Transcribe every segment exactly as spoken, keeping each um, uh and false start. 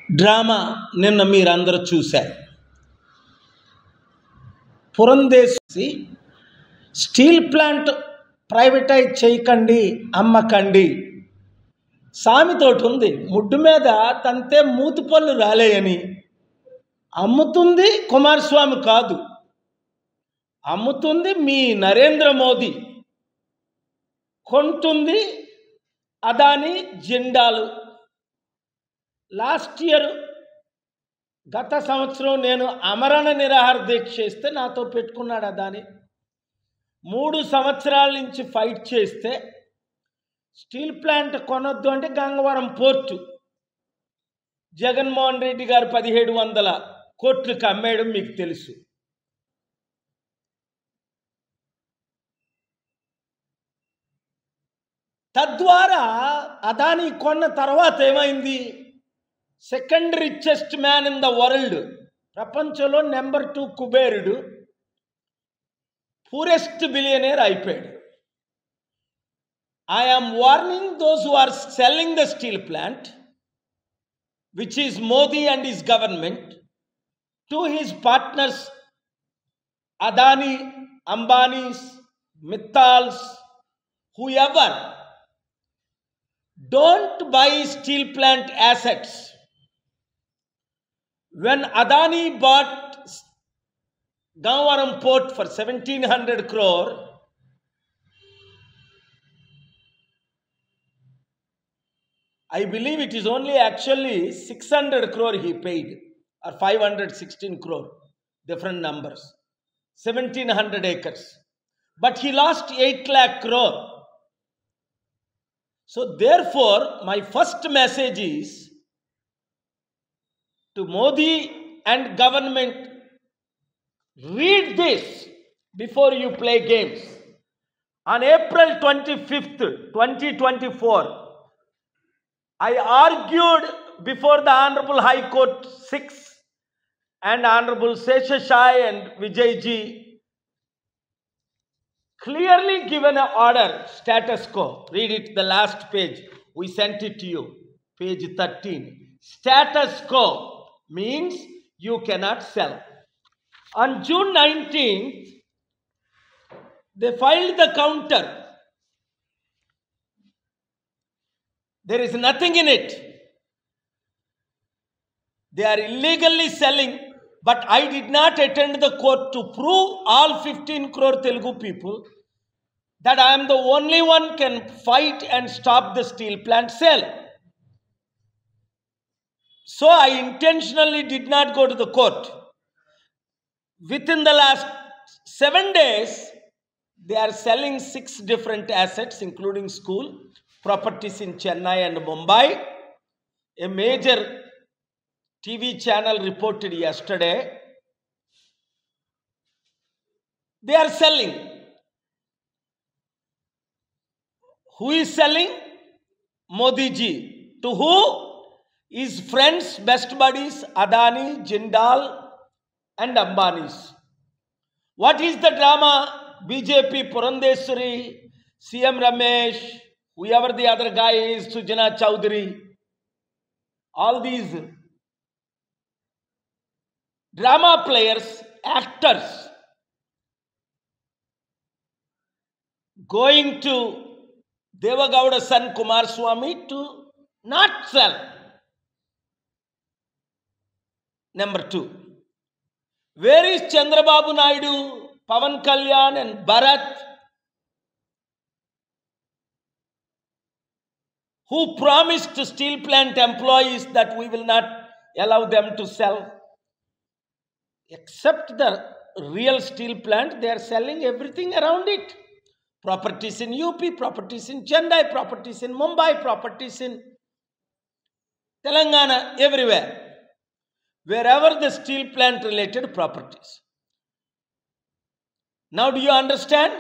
Drama నిన్న మీరందరూ చూశారు. పురంధేశ్వరి స్టీల్ ప్లాంట్ ప్రైవేటైజ్ చేయకండి, అమ్మకండి సామెతోటి ఉంది. ముడ్డు మీద తంతే మూతి పళ్ళు రాలేయని. అమ్ముతుంది కుమారస్వామి కాదు, అమ్ముతుంది మీ నరేంద్ర మోదీ, కొంటుంది అదాని జిండాలు. లాస్ట్ ఇయర్ గత సంవత్సరం నేను అమరణ నిరాహార దీక్ష చేస్తే నాతో పెట్టుకున్నాడు అదాని. మూడు సంవత్సరాల నుంచి ఫైట్ చేస్తే స్టీల్ ప్లాంట్ కొనొద్దు అంటే గంగవరం పోర్టు జగన్మోహన్ రెడ్డి గారు పదిహేడు వందల కోట్లకు అమ్మేయడం మీకు తెలుసు. తద్వారా అదాని కొన్న తర్వాత ఏమైంది? Second richest man in the world, ప్రపంచంలో నెంబర్ టూ కుబేరుడు, పూరెస్ట్ బిలియనేర్ అయిపోయాడు. I am warning those who are selling the steel plant, which is Modi and his government, to his partners Adani, Ambanis, Mittals, whoever. Don't buy steel plant assets. When Adani bought Gangavaram port for seventeen hundred crore, I believe it is only actually six hundred crore he paid, or five hundred sixteen crore, different numbers, seventeen hundred acres. But he lost eight lakh crore. So therefore, my first message is to Modi and government, read this before you play games. On April twenty-fifth, twenty twenty-four, I argued before the Honorable High Court six and Honorable Seshashai and Vijayji, clearly given an order, status quo. Read it, the last page. We sent it to you, page thirteen. Status quo means you cannot sell. On June nineteenth, they filed the counter. There is nothing in it. They are illegally selling, but I did not attend the court to prove all fifteen crore Telugu people that I am the only one can fight and stop the steel plant sale. So I intentionally did not go to the court. Within the last seven days, they are selling six different assets, including school, properties in Chennai and Mumbai. A major T V channel reported yesterday. They are selling. Who is selling? Modi ji. To who? His friends, best buddies, Adani, Jindal and Ambanis. What is the drama? B J P, Purandeshwari, C M Ramesh, whoever the other guy is, Sujana Chowdhury, all these drama players, actors, going to Devagowda's son Kumaraswamy to not sell. Number two, where is Chandrababu Naidu, Pavan Kalyan and Bharat, who promised to steel plant employees that we will not allow them to sell? Except the real steel plant, they are selling everything around it. Properties in U P, properties in Chennai, properties in Mumbai, properties in Telangana, everywhere. Wherever the steel plant related properties. Now do you understand?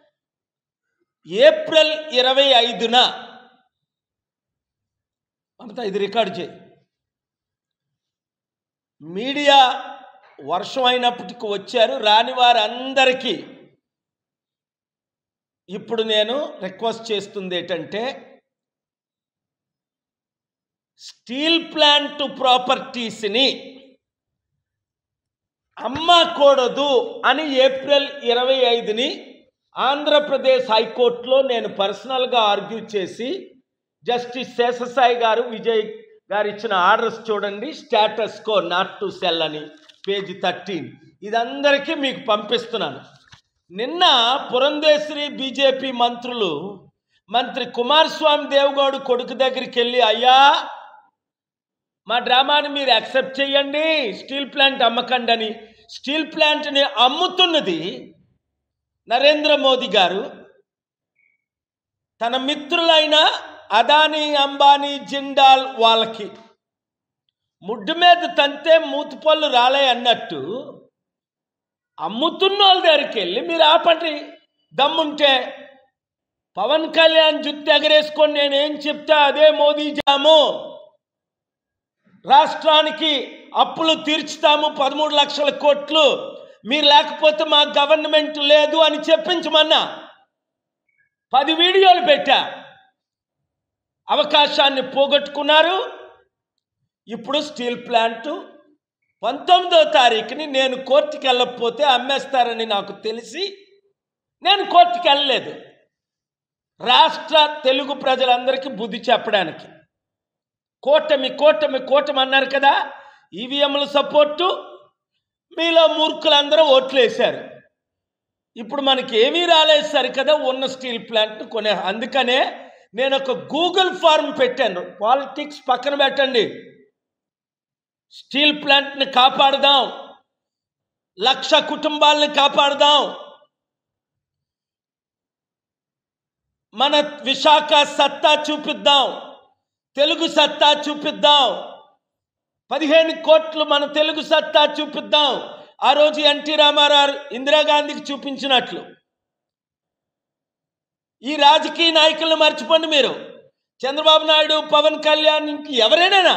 April twenty-fifth, Mamata, ఇది record చేయి. Media వర్షం అయినప్పటికీ వచ్చారు, రాని వారందరికీ ఇప్పుడు నేను request చేస్తుంది ఏంటంటే, స్టీల్ ప్లాంట్ ప్రాపర్టీస్ని అమ్మకూడదు అని ఏప్రిల్ ఇరవై ఐదుని ఆంధ్రప్రదేశ్ హైకోర్టులో నేను పర్సనల్గా ఆర్గ్యూ చేసి జస్టిస్ శేషసాయి గారు విజయ్ గారు ఇచ్చిన ఆర్డర్స్ చూడండి. Status quo not to sell అని పేజీ థర్టీన్. ఇదందరికీ మీకు పంపిస్తున్నాను. నిన్న పురంధేశ్వరి బీజేపీ మంత్రులు మంత్రి కుమారస్వామి దేవగౌడ్ కొడుకు దగ్గరికి వెళ్ళి, అయ్యా మా డ్రామాని మీరు యాక్సెప్ట్ చేయండి, స్టీల్ ప్లాంట్ అమ్మకండి అని. స్టీల్ ప్లాంట్ని అమ్ముతున్నది నరేంద్ర మోదీ గారు తన మిత్రులైన అదానీ, అంబానీ, జిండాల్ వాళ్ళకి. ముడ్డు మీద తంతే మూతిపళ్ళు రాలే అన్నట్టు అమ్ముతున్న వాళ్ళ దగ్గరికి వెళ్ళి మీరు ఆపండి దమ్ముంటే. పవన్ కళ్యాణ్ జుట్టు ఎగరేసుకొని నేనేం చెప్తా అదే మోదీ జాము, రాష్ట్రానికి అప్పులు తీర్చుతాము పదమూడు లక్షల కోట్లు, మీరు లేకపోతే మా గవర్నమెంట్ లేదు అని చెప్పించమన్నా. పది వీడియోలు పెట్టా, అవకాశాన్ని పోగొట్టుకున్నారు. ఇప్పుడు స్టీల్ ప్లాంట్ పంతొమ్మిదో తారీఖుని నేను కోర్టుకి వెళ్ళకపోతే అమ్మేస్తారని నాకు తెలిసి నేను కోర్టుకి వెళ్ళలేదు. రాష్ట్ర తెలుగు ప్రజలందరికీ బుద్ధి చెప్పడానికి. కూటమి కూటమి కూటమి అన్నారు కదా, ఈవీఎంల సపోర్టు, మీలో మూర్ఖులందరూ ఓట్లు వేశారు. ఇప్పుడు మనకి ఏమీ రాలేదు సరికదా ఉన్న స్టీల్ ప్లాంట్ను కొనే. అందుకనే నేను ఒక గూగుల్ ఫార్మ్ పెట్టాను. పాలిటిక్స్ పక్కన పెట్టండి, స్టీల్ ప్లాంట్ని కాపాడదాం, లక్ష కుటుంబాలని కాపాడదాం, మన విశాఖ సత్తా చూపిద్దాం, తెలుగు సత్తా చూపిద్దాం, పదిహేను కోట్లు మన తెలుగు సత్తా చూపిద్దాం. ఆ రోజు ఎన్టీ రామారావు ఇందిరాగాంధీకి చూపించినట్లు. ఈ రాజకీయ నాయకులను మర్చిపోండి మీరు. చంద్రబాబు నాయుడు, పవన్ కళ్యాణ్, ఇంక ఎవరైనా,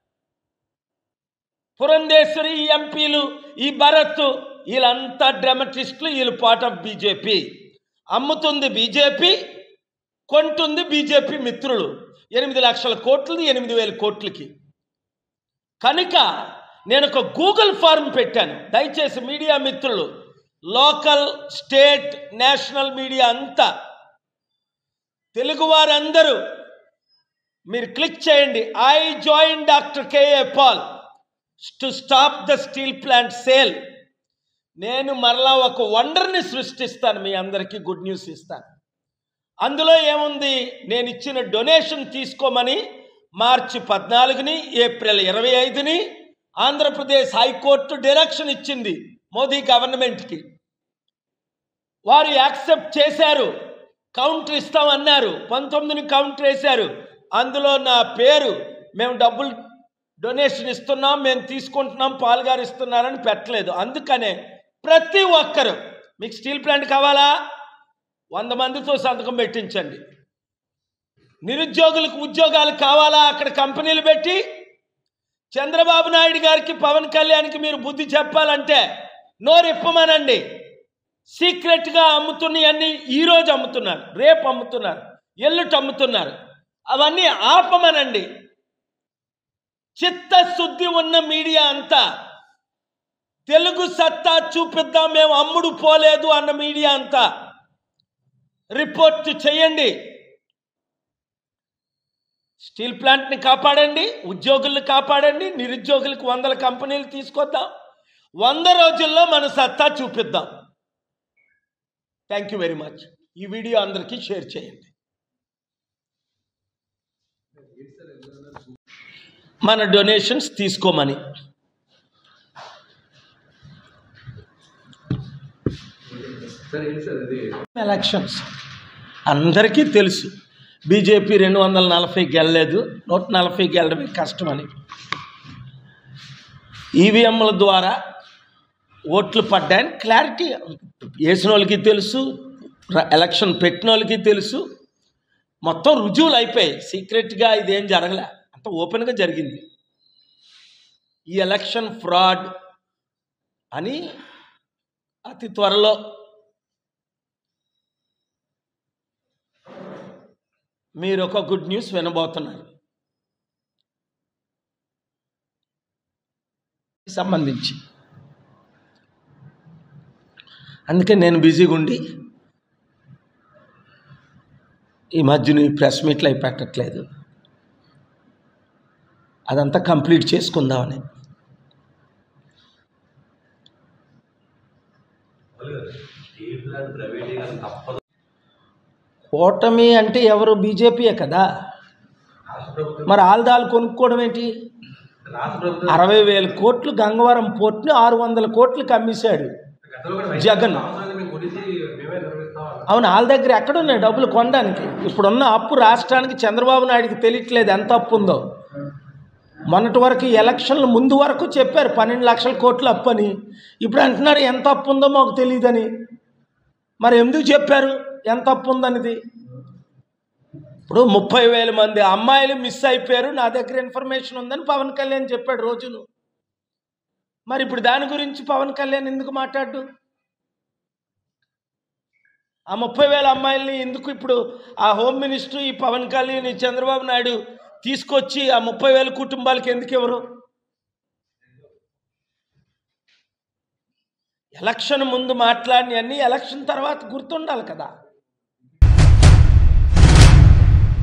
పురంధేశ్వరి, ఈ ఎంపీలు, ఈ భరత్, వీళ్ళంతా డ్రామటిస్టులు. వీళ్ళు పార్ట్ ఆఫ్ బీజేపీ. అమ్ముతుంది బీజేపీ, కొంటుంది బీజేపీ మిత్రులు. ఎనిమిది లక్షల కోట్లది ఎనిమిది వేల కోట్లకి. కనుక నేను ఒక గూగుల్ ఫార్మ్ పెట్టాను. దయచేసి మీడియా మిత్రులు, లోకల్, స్టేట్, నేషనల్ మీడియా అంతా, తెలుగు వారందరూ మీరు క్లిక్ చేయండి. I join doctor KA Paul to stop the steel plant sale. నేను మరలా ఒక వండర్ని సృష్టిస్తాను, మీ అందరికీ గుడ్ న్యూస్ ఇస్తాను. అందులో ఏముంది, నేను ఇచ్చిన డొనేషన్ తీసుకోమని మార్చి పద్నాలుగుని ఏప్రిల్ ఇరవై ఐదుని ఆంధ్రప్రదేశ్ హైకోర్టు డైరెక్షన్ ఇచ్చింది మోదీ గవర్నమెంట్కి. వారు యాక్సెప్ట్ చేశారు, కౌంటర్ ఇస్తామన్నారు. పంతొమ్మిదిని కౌంటర్ వేశారు. అందులో నా పేరు, మేము డబ్బులు డొనేషన్ ఇస్తున్నాం, మేము తీసుకుంటున్నాం, పాలుగారు ఇస్తున్నారని పెట్టలేదు. అందుకనే ప్రతి ఒక్కరు, మీకు స్టీల్ ప్లాంట్ కావాలా, వంద మందితో సంతకం పెట్టించండి. నిరుద్యోగులకు ఉద్యోగాలు కావాలా, అక్కడ కంపెనీలు పెట్టి. చంద్రబాబు నాయుడు గారికి, పవన్ కళ్యాణ్కి మీరు బుద్ధి చెప్పాలంటే నోరెప్పమనండి. సీక్రెట్గా అమ్ముతున్నవన్నీ ఈరోజు అమ్ముతున్నారు, రేపు అమ్ముతున్నారు, ఎల్లుటి అమ్ముతున్నారు. అవన్నీ ఆపమనండి. చిత్తశుద్ధి ఉన్న మీడియా అంతా, తెలుగు సత్తా చూపిద్దాం, మేము అమ్ముడు పోలేదు అన్న మీడియా అంతా రిపోర్ట్ చేయండి. స్టీల్ ప్లాంట్ని కాపాడండి, ఉద్యోగుల్ని కాపాడండి, నిరుద్యోగులకు వందల కంపెనీలు తీసుకొద్దాం, వంద రోజుల్లో మన సత్తా చూపిద్దాం. Thank you very much. ఈ వీడియో అందరికీ షేర్ చేయండి. మన డొనేషన్స్ తీసుకోమని. ఎలక్షన్స్ అందరికీ తెలుసు, బీజేపీ రెండు వందల నలభైకి వెళ్ళలేదు, నూట నలభైకి వెళ్ళడమే కష్టమని. ఈవీఎంల ద్వారా ఓట్లు పడ్డాయని క్లారిటీ వేసిన వాళ్ళకి తెలుసు, ఎలక్షన్ పెట్టిన వాళ్ళకి తెలుసు. మొత్తం రుజువులు అయిపోయాయి. సీక్రెట్గా ఇదేం జరగలే, అంత ఓపెన్గా జరిగింది. ఈ ఎలక్షన్ ఫ్రాడ్ అని అతి త్వరలో మీరు ఒక గుడ్ న్యూస్ వినబోతున్నారు. సంబంధించి. అందుకే నేను బిజీగా ఉండి ఈ మధ్యన ప్రెస్ మీట్లు అవి పెట్టట్లేదు. అదంతా కంప్లీట్ చేసుకుందామని. కూటమి అంటే ఎవరు? బీజేపీయే కదా. మరి ఆల్దాలు కొనుక్కోవడం ఏంటి? అరవై వేల కోట్లు గంగవరం పోర్టుని ఆరు వందల కోట్లకి అమ్మేశాడు జగన్. అవును, వాళ్ళ దగ్గర ఎక్కడున్నాయి డబ్బులు కొనడానికి? ఇప్పుడున్న అప్పు రాష్ట్రానికి చంద్రబాబు నాయుడికి తెలియట్లేదు ఎంత అప్పు ఉందో. మొన్నటి వరకు ఎలక్షన్ల ముందు వరకు చెప్పారు పన్నెండు లక్షల కోట్లు అప్పు అని. ఇప్పుడు అంటున్నారు ఎంత అప్పు ఉందో మాకు తెలియదని. మరి ఎందుకు చెప్పారు ఎంత అప్పు ఉందనేది? ఇప్పుడు ముప్పై వేల మంది అమ్మాయిలు మిస్ అయిపోయారు, నా దగ్గర ఇన్ఫర్మేషన్ ఉందని పవన్ కళ్యాణ్ చెప్పాడు రోజును. మరి ఇప్పుడు దాని గురించి పవన్ కళ్యాణ్ ఎందుకు మాట్లాడు? ఆ ముప్పై వేల అమ్మాయిల్ని ఎందుకు ఇప్పుడు ఆ హోమ్ మినిస్టర్ ఈ పవన్ కళ్యాణ్ ఈ చంద్రబాబు నాయుడు తీసుకొచ్చి ఆ ముప్పై వేల కుటుంబాలకి ఎందుకు ఎవరు? ఎలక్షన్ ముందు మాట్లాడినవన్నీ ఎలక్షన్ తర్వాత గుర్తుండాలి కదా.